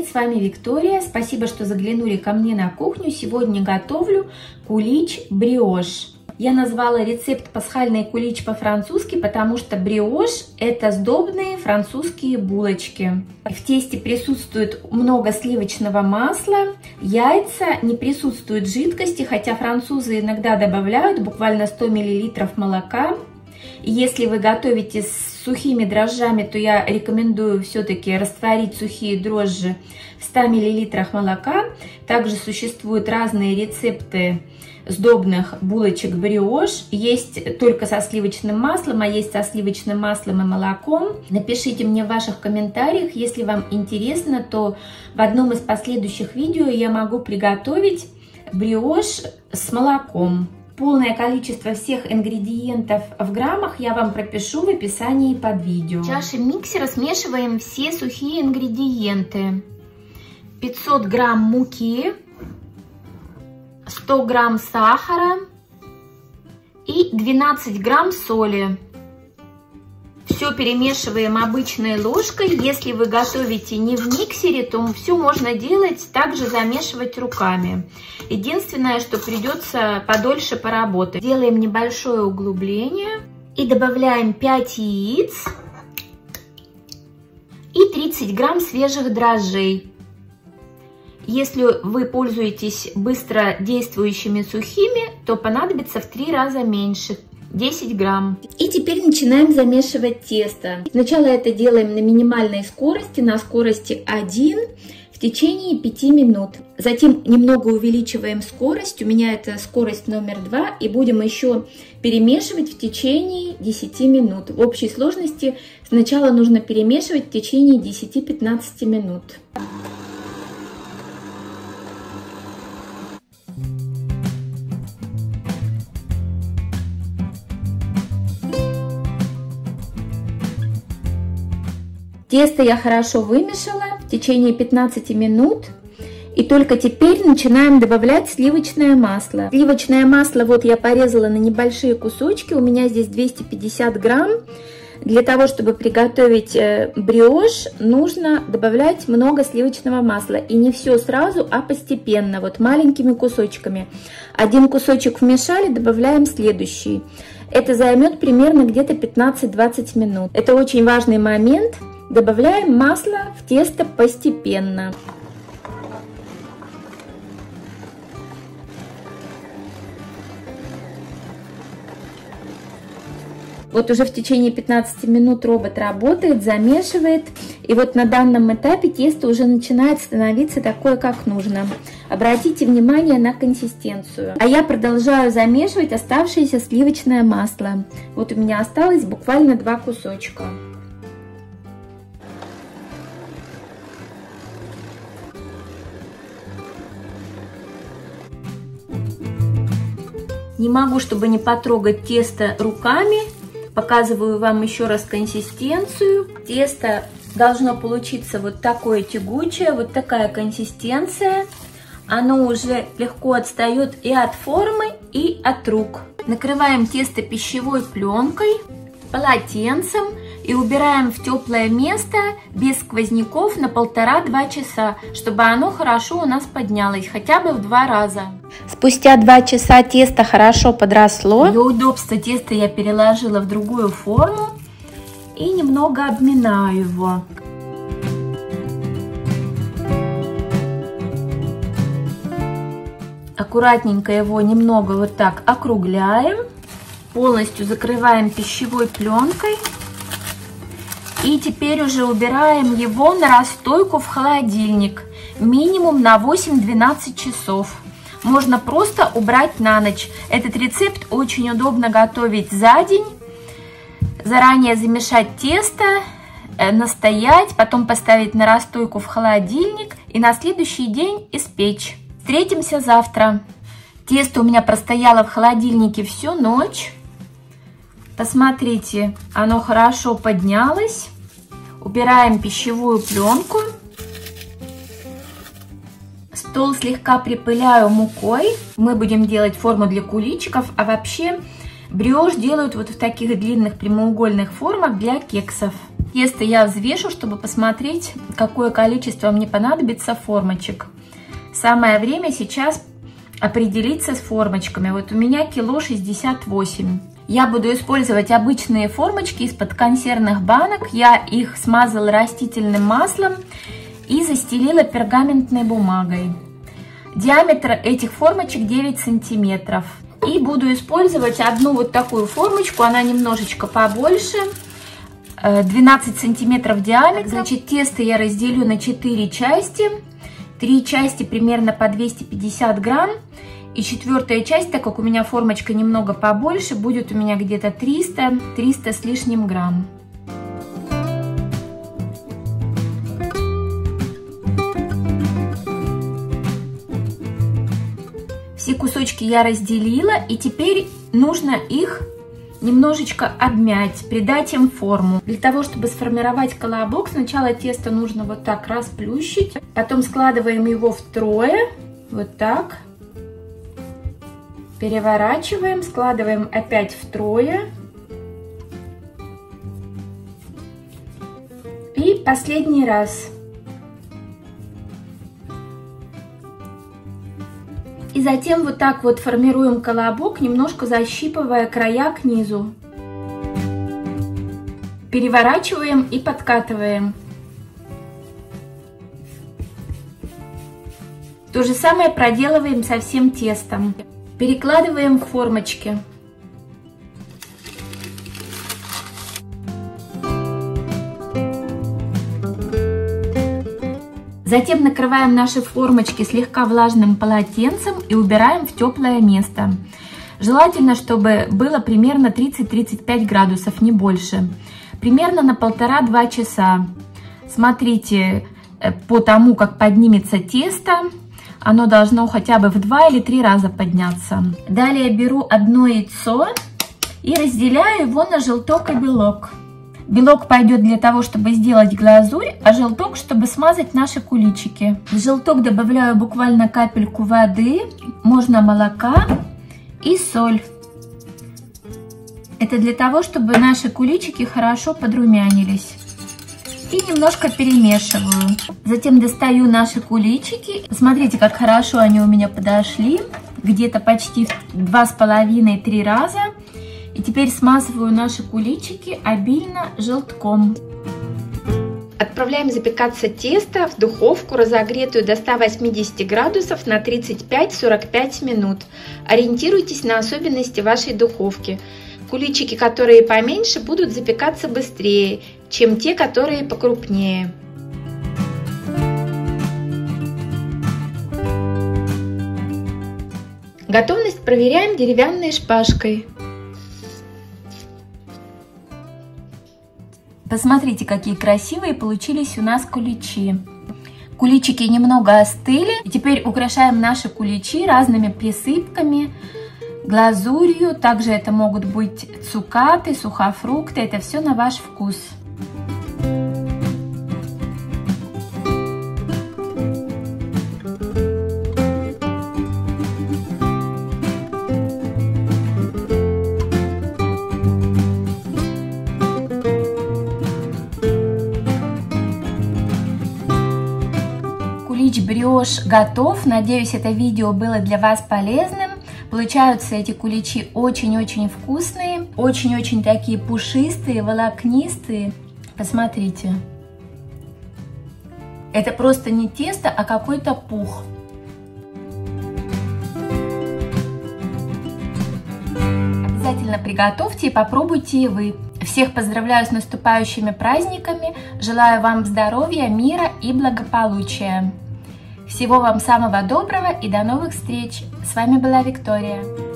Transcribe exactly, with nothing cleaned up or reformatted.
с вами Виктория. Спасибо, что заглянули ко мне на кухню. Сегодня готовлю кулич бриош. Я назвала рецепт пасхальный кулич по-французски, потому что бриош – это сдобные французские булочки. В тесте присутствует много сливочного масла, яйца, не присутствует жидкости, хотя французы иногда добавляют буквально сто миллилитров молока. Если вы готовите с сухими дрожжами, то я рекомендую все-таки растворить сухие дрожжи в ста миллилитрах молока. Также существуют разные рецепты сдобных булочек бриош. Есть только со сливочным маслом, а есть со сливочным маслом и молоком. Напишите мне в ваших комментариях, если вам интересно, то в одном из последующих видео я могу приготовить бриош с молоком. Полное количество всех ингредиентов в граммах я вам пропишу в описании под видео. В чаше миксера смешиваем все сухие ингредиенты. пятьсот грамм муки, сто грамм сахара и двенадцать грамм соли. Все перемешиваем обычной ложкой. Если вы готовите не в миксере, то все можно делать, также замешивать руками. Единственное, что придется подольше поработать. Делаем небольшое углубление и добавляем пять яиц и тридцать грамм свежих дрожжей. Если вы пользуетесь быстро действующими сухими, то понадобится в три раза меньше. десять грамм. И теперь начинаем замешивать тесто. Сначала это делаем на минимальной скорости, на скорости один, в течение пяти минут. Затем немного увеличиваем скорость, у меня это скорость номер два, и будем еще перемешивать в течение десяти минут. В общей сложности сначала нужно перемешивать в течение десяти-пятнадцати минут. Тесто я хорошо вымешала в течение пятнадцати минут. И только теперь начинаем добавлять сливочное масло. Сливочное масло вот я порезала на небольшие кусочки. У меня здесь двести пятьдесят грамм. Для того, чтобы приготовить бриош, нужно добавлять много сливочного масла. И не все сразу, а постепенно, вот маленькими кусочками. Один кусочек вмешали, добавляем следующий. Это займет примерно где-то пятнадцать-двадцать минут. Это очень важный момент. Добавляем масло в тесто постепенно. Вот уже в течение пятнадцати минут робот работает, замешивает. И вот на данном этапе тесто уже начинает становиться такое, как нужно. Обратите внимание на консистенцию. А я продолжаю замешивать оставшееся сливочное масло. Вот у меня осталось буквально два кусочка. Не могу, чтобы не потрогать тесто руками. Показываю вам еще раз консистенцию. Тесто должно получиться вот такое тягучее, вот такая консистенция. Оно уже легко отстает и от формы, и от рук. Накрываем тесто пищевой пленкой, полотенцем и убираем в теплое место без сквозняков на полтора-два часа, чтобы оно хорошо у нас поднялось, хотя бы в два раза. Спустя два часа тесто хорошо подросло. Для удобства теста я переложила в другую форму и немного обминаю его. Аккуратненько его немного вот так округляем. Полностью закрываем пищевой пленкой. И теперь уже убираем его на расстойку в холодильник. Минимум на восемь-двенадцать часов. Можно просто убрать на ночь. Этот рецепт очень удобно готовить за день. Заранее замешать тесто, настоять, потом поставить на расстойку в холодильник и на следующий день испечь. Встретимся завтра. Тесто у меня простояло в холодильнике всю ночь. Посмотрите, оно хорошо поднялось. Убираем пищевую пленку. Стол слегка припыляю мукой. Мы будем делать форму для куличиков, а вообще бриош делают вот в таких длинных прямоугольных формах для кексов. Тесто я взвешу, чтобы посмотреть, какое количество мне понадобится формочек. Самое время сейчас определиться с формочками. Вот у меня кило шестьдесят восемь. Я буду использовать обычные формочки из-под консервных банок. Я их смазала растительным маслом и застелила пергаментной бумагой. Диаметр этих формочек девять сантиметров. И буду использовать одну вот такую формочку, она немножечко побольше, двенадцать сантиметров диаметр. Значит, тесто я разделю на четыре части. три части примерно по двести пятьдесят грамм. И четвертая часть, так как у меня формочка немного побольше, будет у меня где-то триста триста с лишним грамм. Все кусочки я разделила, и теперь нужно их немножечко обмять, придать им форму. Для того, чтобы сформировать колобок, сначала тесто нужно вот так расплющить, потом складываем его втрое, вот так, переворачиваем, складываем опять втрое. И последний раз. И затем вот так вот формируем колобок, немножко защипывая края к низу. Переворачиваем и подкатываем. То же самое проделываем со всем тестом. Перекладываем в формочки. Затем накрываем наши формочки слегка влажным полотенцем и убираем в теплое место. Желательно, чтобы было примерно тридцать-тридцать пять градусов, не больше. Примерно на полтора-два часа. Смотрите по тому, как поднимется тесто. Оно должно хотя бы в два или три раза подняться. Далее беру одно яйцо и разделяю его на желток и белок. Белок пойдет для того, чтобы сделать глазурь, а желток, чтобы смазать наши куличики. В желток добавляю буквально капельку воды, можно молока и соль. Это для того, чтобы наши куличики хорошо подрумянились. И немножко перемешиваю. Затем достаю наши куличики. Смотрите, как хорошо они у меня подошли. Где-то почти два с половиной-три раза. И теперь смазываю наши куличики обильно желтком. Отправляем запекаться тесто в духовку, разогретую до ста восьмидесяти градусов, на тридцать пять-сорок пять минут. Ориентируйтесь на особенности вашей духовки. Куличики, которые поменьше, будут запекаться быстрее, чем те, которые покрупнее. Готовность проверяем деревянной шпажкой. Посмотрите, какие красивые получились у нас куличи. Куличики немного остыли. И теперь украшаем наши куличи разными присыпками, глазурью. Также это могут быть цукаты, сухофрукты. Это все на ваш вкус. Кулич бриош готов. Надеюсь, это видео было для вас полезным. Получаются эти куличи очень-очень вкусные, очень-очень такие пушистые, волокнистые. Посмотрите. Это просто не тесто, а какой-то пух. Обязательно приготовьте и попробуйте и вы. Всех поздравляю с наступающими праздниками. Желаю вам здоровья, мира и благополучия. Всего вам самого доброго и до новых встреч! С вами была Виктория.